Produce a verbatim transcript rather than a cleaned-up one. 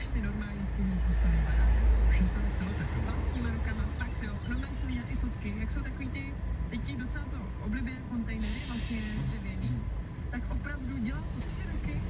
už si normálně s tím postavím barák. V šestnácti letech, jo? Vlastníma rukama, fakt jo. Normálně jsem viděla i fotky, jak jsou takový ty, teď ti docela to v oblibě kontejnery, vlastně dřevěný, tak opravdu dělal to tři roky